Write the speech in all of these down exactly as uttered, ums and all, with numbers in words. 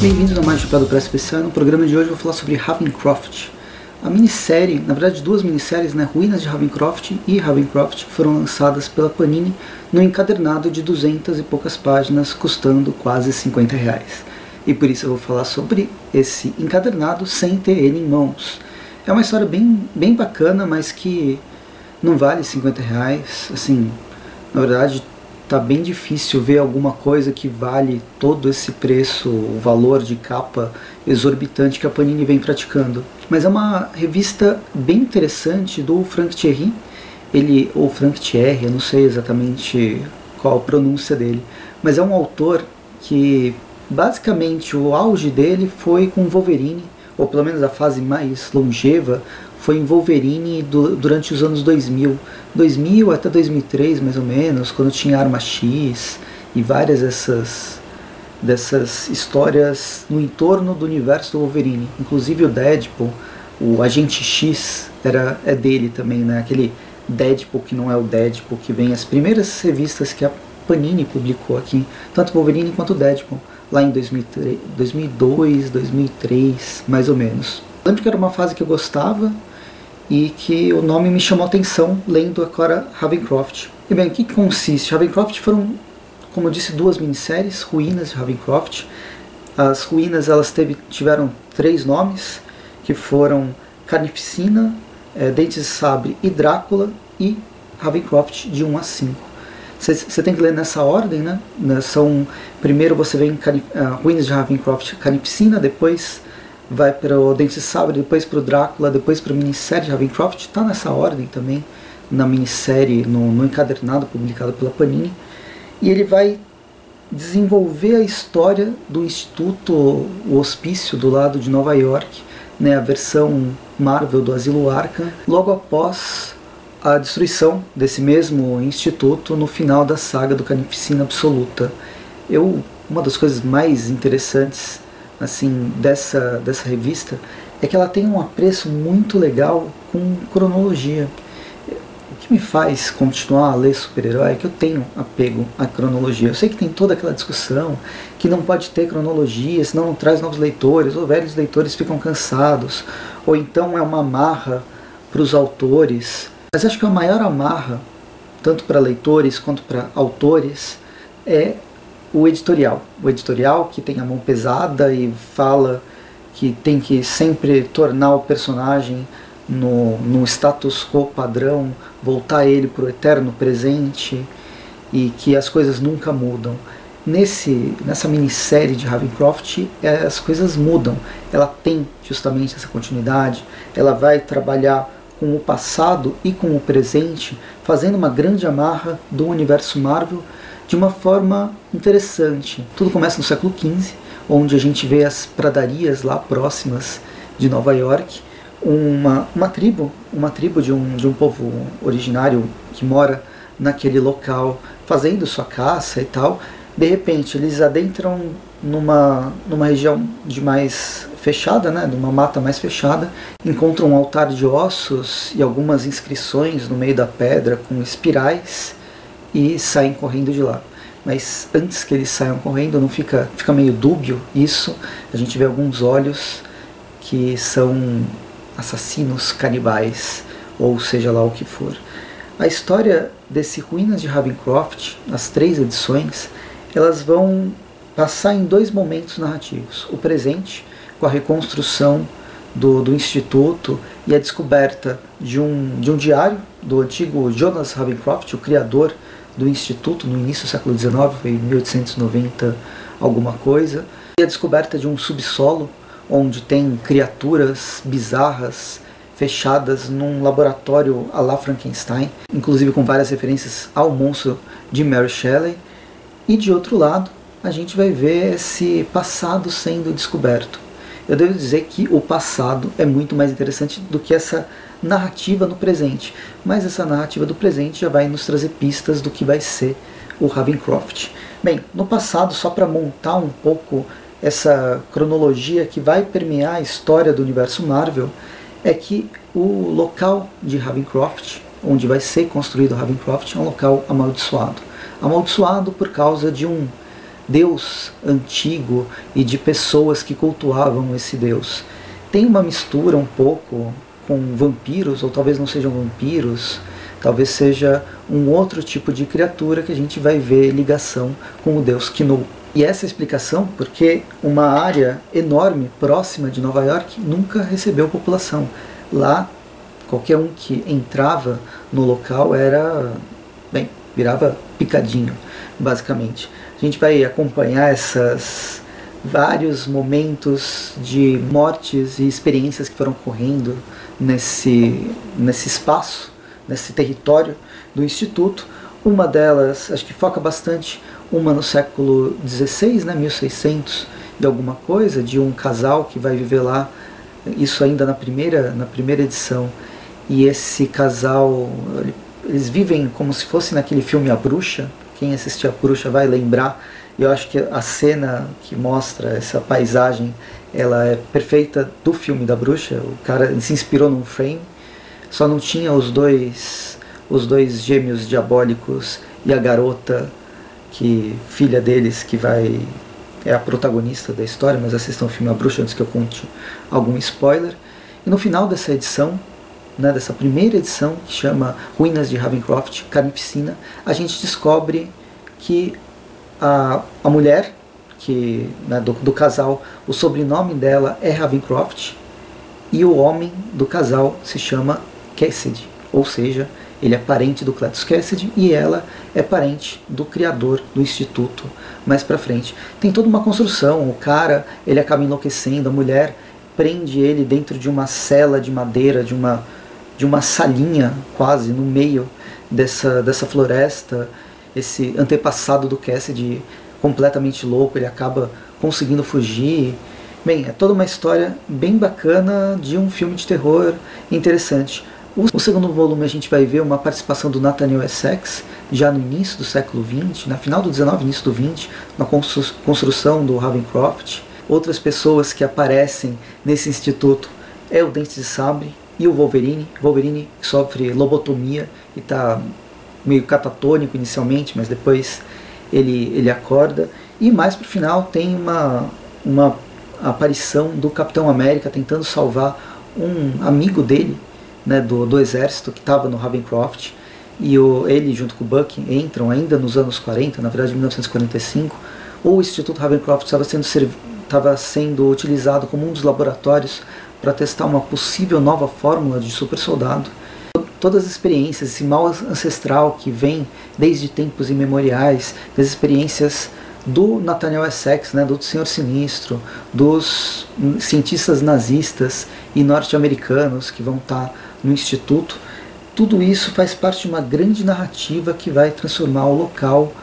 Bem-vindos a mais um Chapéu do Press Especial. No programa de hoje eu vou falar sobre Ravencroft. A minissérie, na verdade duas minisséries, né, Ruínas de Ravencroft e Ravencroft, que foram lançadas pela Panini no encadernado de duzentas e poucas páginas, custando quase cinquenta reais. E por isso eu vou falar sobre esse encadernado sem ter ele em mãos. É uma história bem, bem bacana, mas que não vale cinquenta reais. Assim, na verdade, tá bem difícil ver alguma coisa que vale todo esse preço, o valor de capa exorbitante que a Panini vem praticando. Mas é uma revista bem interessante do Frank Thierry, ele, ou Frank Thierry, eu não sei exatamente qual a pronúncia dele, mas é um autor que basicamente o auge dele foi com Wolverine, ou pelo menos a fase mais longeva foi em Wolverine do, durante os anos dois mil, dois mil até dois mil e três mais ou menos, quando tinha Arma X e várias dessas, dessas histórias no entorno do universo do Wolverine. Inclusive o Deadpool, o Agente X, era, é dele também, né? Aquele Deadpool que não é o Deadpool, que vem as primeiras revistas que a Panini publicou aqui, tanto Wolverine quanto Deadpool, lá em dois mil e três, dois mil e dois, dois mil e três, mais ou menos. Lembro que era uma fase que eu gostava e que o nome me chamou a atenção lendo agora Ravencroft. E bem, o que consiste? Ravencroft foram, como eu disse, duas minisséries, Ruínas de Ravencroft. As Ruínas elas teve, tiveram três nomes, que foram Carnificina, é, Dentes de Sabre e Drácula, e Ravencroft de um a cinco. Você tem que ler nessa ordem, né? São, primeiro você vem uh, Ruínas de Ravencroft, Carnificina, depois vai para o Dentes de Sabre, depois para o Drácula, depois para a minissérie de Ravencroft. Está nessa ordem também, na minissérie, no, no encadernado publicado pela Panini. E ele vai desenvolver a história do Instituto, o Hospício do lado de Nova York, né, a versão Marvel do Asilo Arkham, logo após a destruição desse mesmo instituto no final da saga do Carnificina Absoluta. Eu, uma das coisas mais interessantes assim, dessa, dessa revista é que ela tem um apreço muito legal com cronologia. O que me faz continuar a ler super-herói é que eu tenho apego à cronologia. Eu sei que tem toda aquela discussão que não pode ter cronologia, senão não traz novos leitores, ou velhos leitores ficam cansados, ou então é uma amarra para os autores. Mas acho que a maior amarra, tanto para leitores quanto para autores, é o editorial. O editorial que tem a mão pesada e fala que tem que sempre tornar o personagem no, no status quo padrão, voltar ele para o eterno presente e que as coisas nunca mudam. Nesse, nessa minissérie de Ravencroft, é, as coisas mudam. Ela tem justamente essa continuidade, ela vai trabalhar com o passado e com o presente, fazendo uma grande amarra do universo Marvel de uma forma interessante. Tudo começa no século quinze, onde a gente vê as pradarias lá próximas de Nova York, uma, uma tribo, uma tribo de um, de um povo originário que mora naquele local, fazendo sua caça e tal. De repente eles adentram numa, numa região de mais fechada, né, numa mata mais fechada, encontram um altar de ossos e algumas inscrições no meio da pedra com espirais e saem correndo de lá. Mas antes que eles saiam correndo, não fica, fica meio dúbio isso, a gente vê alguns olhos que são assassinos canibais, ou seja lá o que for. A história desse Ruínas de Ravencroft, as três edições, elas vão passar em dois momentos narrativos. O presente, com a reconstrução do, do Instituto e a descoberta de um, de um diário do antigo Jonas Ravencroft, o criador do Instituto, no início do século dezenove, foi em mil oitocentos e noventa alguma coisa, e a descoberta de um subsolo, onde tem criaturas bizarras, fechadas num laboratório à la Frankenstein, inclusive com várias referências ao monstro de Mary Shelley. E de outro lado, a gente vai ver esse passado sendo descoberto. Eu devo dizer que o passado é muito mais interessante do que essa narrativa no presente, mas essa narrativa do presente já vai nos trazer pistas do que vai ser o Ravencroft. Bem, no passado, só para montar um pouco essa cronologia que vai permear a história do universo Marvel, é que o local de Ravencroft, onde vai ser construído Ravencroft, é um local amaldiçoado. Amaldiçoado por causa de um Deus antigo e de pessoas que cultuavam esse Deus. Tem uma mistura um pouco com vampiros, ou talvez não sejam vampiros, talvez seja um outro tipo de criatura que a gente vai ver ligação com o Deus Knu. E essa explicação porque uma área enorme próxima de Nova York nunca recebeu população. Lá, qualquer um que entrava no local era, bem, virava picadinho, basicamente. A gente vai acompanhar essas vários momentos de mortes e experiências que foram ocorrendo nesse, nesse espaço, nesse território do Instituto. Uma delas, acho que foca bastante, uma no século dezesseis, né, mil e seiscentos e alguma coisa, de um casal que vai viver lá, isso ainda na primeira, na primeira edição. E esse casal, eles vivem como se fosse naquele filme A Bruxa. Quem assistiu A Bruxa vai lembrar. Eu acho que a cena que mostra essa paisagem, ela é perfeita do filme da Bruxa. O cara se inspirou num frame, só não tinha os dois, os dois gêmeos diabólicos e a garota, que filha deles, que vai é a protagonista da história, mas assistam o filme A Bruxa antes que eu conte algum spoiler. E no final dessa edição, né, dessa primeira edição, que chama Ruínas de Ravencroft, Carnificina, a gente descobre que a, a mulher que, né, do, do casal, o sobrenome dela é Ravencroft, e o homem do casal se chama Cassidy, ou seja, ele é parente do Cletus Cassidy e ela é parente do criador do Instituto mais pra frente. Tem toda uma construção, o cara ele acaba enlouquecendo, a mulher prende ele dentro de uma cela de madeira, de uma, de uma salinha quase no meio dessa, dessa floresta. Esse antepassado do Cassidy completamente louco, ele acaba conseguindo fugir. Bem, é toda uma história bem bacana de um filme de terror interessante. O segundo volume a gente vai ver uma participação do Nathaniel Essex, já no início do século vinte, na final do dezenove, início do vinte, na construção do Ravencroft. Outras pessoas que aparecem nesse instituto é o Dente de Sabre e o Wolverine. Wolverine sofre lobotomia e está meio catatônico inicialmente, mas depois ele, ele acorda. E mais para o final tem uma, uma aparição do Capitão América tentando salvar um amigo dele, né, do, do exército que estava no Ravencroft, e o, ele junto com o Buck entram ainda nos anos quarenta, na verdade em mil novecentos e quarenta e cinco. O Instituto Ravencroft estava sendo, estava sendo utilizado como um dos laboratórios para testar uma possível nova fórmula de super soldado. Todas as experiências, esse mal ancestral que vem desde tempos imemoriais, das experiências do Nathaniel Essex, né, do Senhor Sinistro, dos cientistas nazistas e norte-americanos que vão estar no Instituto, tudo isso faz parte de uma grande narrativa que vai transformar o local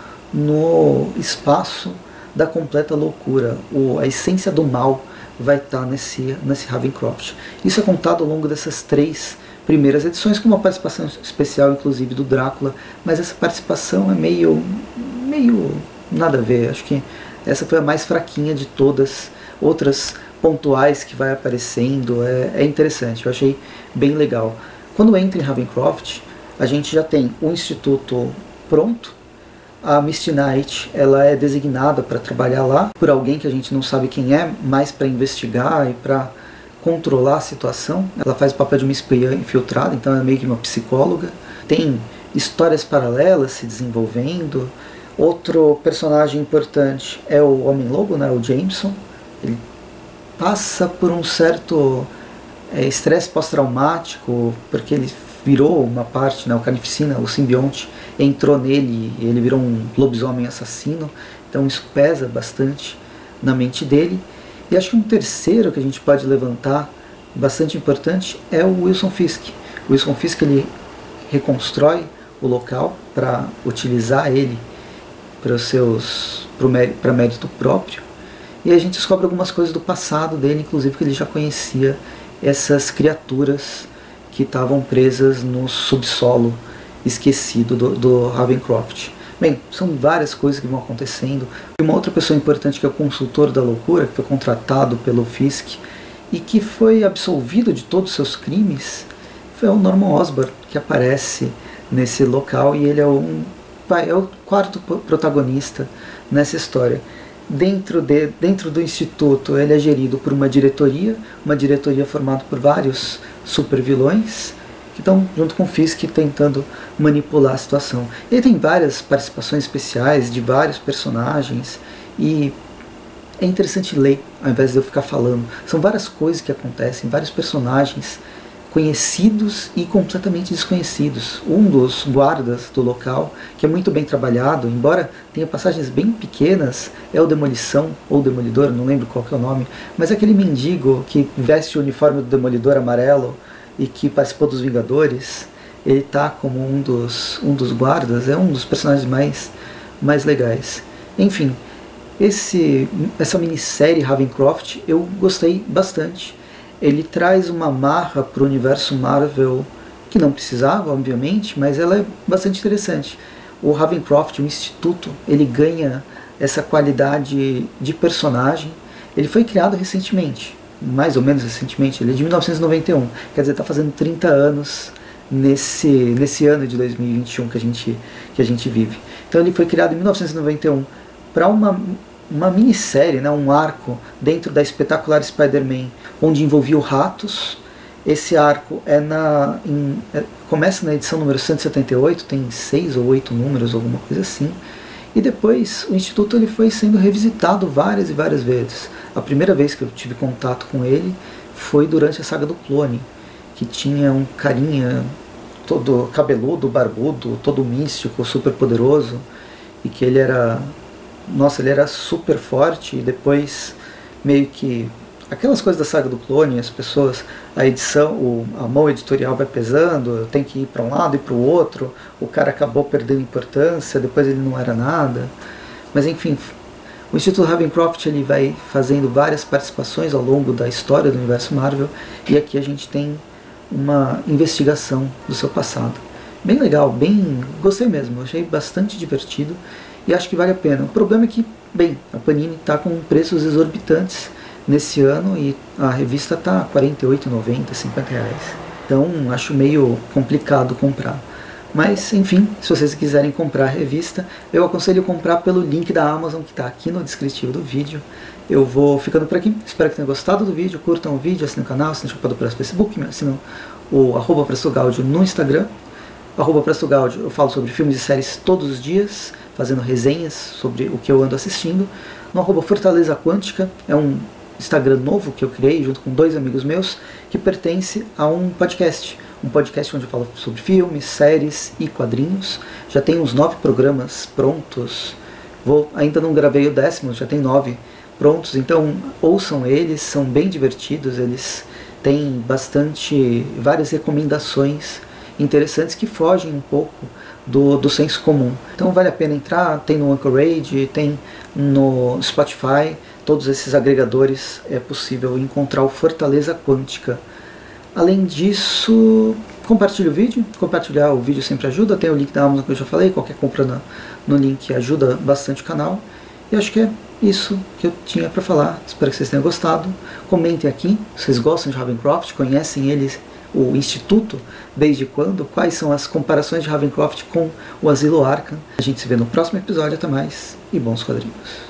no espaço da completa loucura. O, a essência do mal vai estar nesse, nesse Ravencroft. Isso é contado ao longo dessas três primeiras edições, com uma participação especial, inclusive, do Drácula, mas essa participação é meio, meio nada a ver. Acho que essa foi a mais fraquinha de todas. Outras pontuais que vai aparecendo, é, é interessante, eu achei bem legal. Quando entra em Ravencroft, a gente já tem o Instituto pronto. A Misty Knight, ela é designada para trabalhar lá por alguém que a gente não sabe quem é, mais para investigar e para controlar a situação. Ela faz o papel de uma espiã infiltrada, então é meio que uma psicóloga. Tem histórias paralelas se desenvolvendo. Outro personagem importante é o Homem-Lobo, né, o Jameson. Ele passa por um certo é, estresse pós-traumático, porque ele virou uma parte, né, o Carnificina, o simbionte, entrou nele e ele virou um lobisomem assassino, então isso pesa bastante na mente dele. E acho que um terceiro que a gente pode levantar, bastante importante, é o Wilson Fisk. O Wilson Fisk ele reconstrói o local para utilizar ele para os seus para mérito próprio, e a gente descobre algumas coisas do passado dele, inclusive que ele já conhecia essas criaturas que estavam presas no subsolo esquecido do, do Ravencroft. Bem, são várias coisas que vão acontecendo. E uma outra pessoa importante, que é o consultor da loucura, que foi contratado pelo Fisk e que foi absolvido de todos os seus crimes, foi o Norman Osborn, que aparece nesse local, e ele é, um, é o quarto protagonista nessa história. Dentro, de, dentro do Instituto, ele é gerido por uma diretoria, uma diretoria formada por vários supervilões, que estão junto com o Fisk tentando manipular a situação. Ele tem várias participações especiais de vários personagens, e é interessante ler, ao invés de eu ficar falando. São várias coisas que acontecem, vários personagens conhecidos e completamente desconhecidos. Um dos guardas do local, que é muito bem trabalhado, embora tenha passagens bem pequenas, é o Demolição, ou Demolidor, não lembro qual que é o nome, mas é aquele mendigo que veste o uniforme do Demolidor amarelo e que participou dos Vingadores. Ele tá como um dos, um dos guardas, é um dos personagens mais, mais legais. Enfim, esse, essa minissérie Ravencroft eu gostei bastante. Ele traz uma marra para o universo Marvel que não precisava, obviamente, mas ela é bastante interessante. O Ravencroft, o Instituto, ele ganha essa qualidade de personagem. Ele foi criado recentemente, mais ou menos recentemente, ele é de mil novecentos e noventa e um, quer dizer, está fazendo trinta anos nesse, nesse ano de dois mil e vinte e um que a gente, que a gente vive. Então ele foi criado em mil novecentos e noventa e um para uma... uma minissérie, né, um arco dentro da Espetacular Spider-Man, onde envolvia o Ratos. Esse arco é na, em, é, começa na edição número cento e setenta e oito, tem seis ou oito números, alguma coisa assim. E depois o Instituto ele foi sendo revisitado várias e várias vezes. A primeira vez que eu tive contato com ele foi durante a saga do Clone, que tinha um carinha todo cabeludo, barbudo, todo místico, super poderoso, e que ele era... Nossa, ele era super forte, e depois meio que aquelas coisas da saga do Clone, as pessoas, a edição, o, a mão editorial vai pesando, tem que ir para um lado e para o outro, o cara acabou perdendo importância, depois ele não era nada. Mas enfim, o Instituto Ravencroft ele vai fazendo várias participações ao longo da história do universo Marvel, e aqui a gente tem uma investigação do seu passado. Bem legal, bem... gostei mesmo, achei bastante divertido. E acho que vale a pena. O problema é que, bem, a Panini está com preços exorbitantes nesse ano e a revista está quarenta e oito reais e noventa centavos, cinquenta reais. Então acho meio complicado comprar. Mas, enfim, se vocês quiserem comprar a revista, eu aconselho comprar pelo link da Amazon que está aqui no descritivo do vídeo. Eu vou ficando por aqui. Espero que tenham gostado do vídeo. Curtam o vídeo, assinem o canal, assinem o Chapéu do Presto no Facebook, assinam o arroba Presto Gaudio no Instagram. Arroba Presto Gaudio, eu falo sobre filmes e séries todos os dias, fazendo resenhas sobre o que eu ando assistindo. No arroba Fortaleza Quântica, é um Instagram novo que eu criei junto com dois amigos meus, que pertence a um podcast. Um podcast onde eu falo sobre filmes, séries e quadrinhos. Já tem uns nove programas prontos. Vou, ainda não gravei o décimo, já tem nove prontos. Então ouçam eles, são bem divertidos. Eles têm bastante, várias recomendações interessantes que fogem um pouco do, do senso comum. Então vale a pena entrar, tem no Anchorage, tem no Spotify, todos esses agregadores é possível encontrar o Fortaleza Quântica. Além disso, compartilhe o vídeo, compartilhar o vídeo sempre ajuda, tem o link da Amazon que eu já falei, qualquer compra no, no link ajuda bastante o canal. E acho que é isso que eu tinha para falar, espero que vocês tenham gostado. Comentem aqui, se vocês gostam de Ravencroft, conhecem eles, o Instituto, desde quando, quais são as comparações de Ravencroft com o Asilo Arkham. A gente se vê no próximo episódio, até mais, e bons quadrinhos.